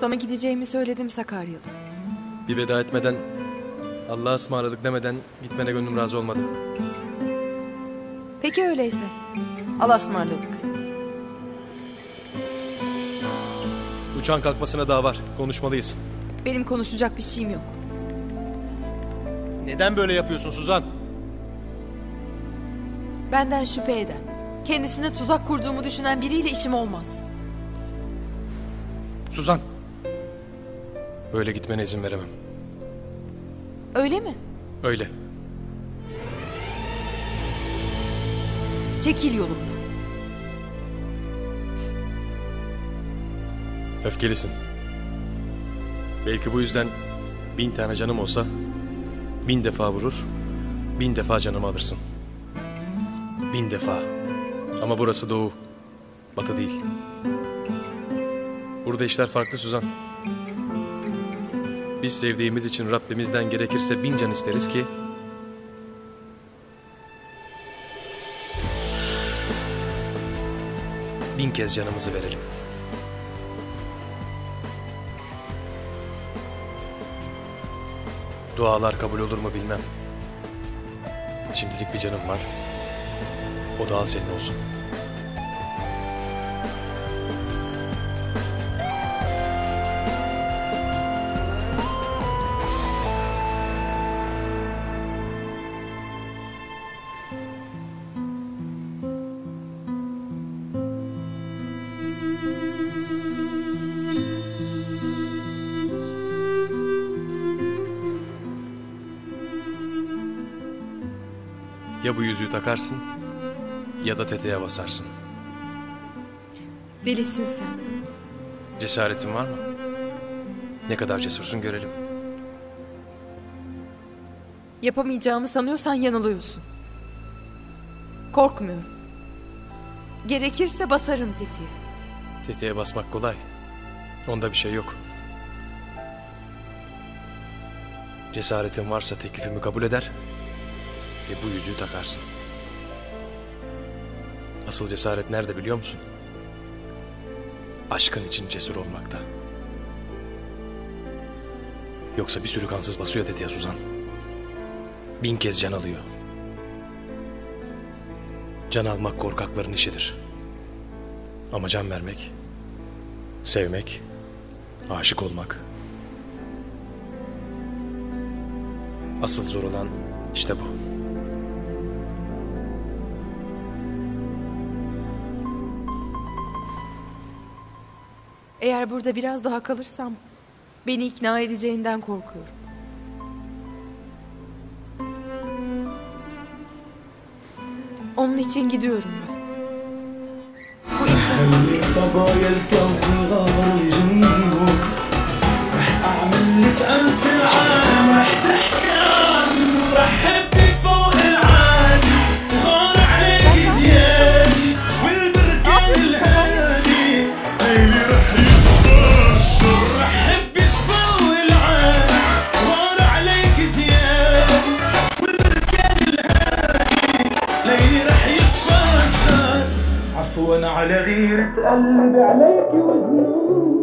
Sana gideceğimi söyledim Sakaryalı. Bir veda etmeden, Allah'a ısmarladık demeden gitmene gönlüm razı olmadı. Peki öyleyse. Allah'a ısmarladık. Uçağın kalkmasına daha var. Konuşmalıyız. Benim konuşacak bir şeyim yok. Neden böyle yapıyorsun Suzan? Benden şüphe eden, kendisine tuzak kurduğumu düşünen biriyle işim olmaz. Suzan! Böyle gitmene izin veremem. Öyle mi? Öyle. Çekil yolumdan. Öfkelisin. Belki bu yüzden 1000 tane canım olsa 1000 defa vurur, 1000 defa canımı alırsın. 1000 defa. Ama burası doğu, batı değil. Burada işler farklı Suzan. Biz sevdiğimiz için Rabbimizden gerekirse 1000 can isteriz ki bin kez canımızı verelim. Dualar kabul olur mu bilmem. Şimdilik bir canım var. O da al senin olsun. Ya bu yüzüğü takarsın ya da tetiğe basarsın. Delisin sen. Cesaretin var mı? Ne kadar cesursun görelim. Yapamayacağımı sanıyorsan yanılıyorsun. Korkmuyorum. Gerekirse basarım tetiğe. Tetiğe basmak kolay. Onda bir şey yok. Cesaretin varsa teklifimi kabul eder ve bu yüzüğü takarsın. Asıl cesaret nerede biliyor musun? Aşkın için cesur olmakta. Yoksa bir sürü kansız basıyor tetiğe Suzan. 1000 kez can alıyor. Can almak korkakların işidir. Ama can vermek, sevmek, aşık olmak. Asıl zor olan işte bu. Eğer burada biraz daha kalırsam beni ikna edeceğinden korkuyorum. Onun için gidiyorum ben. Bu imkansız bir عفوا على غيرة قلبي عليك وجنون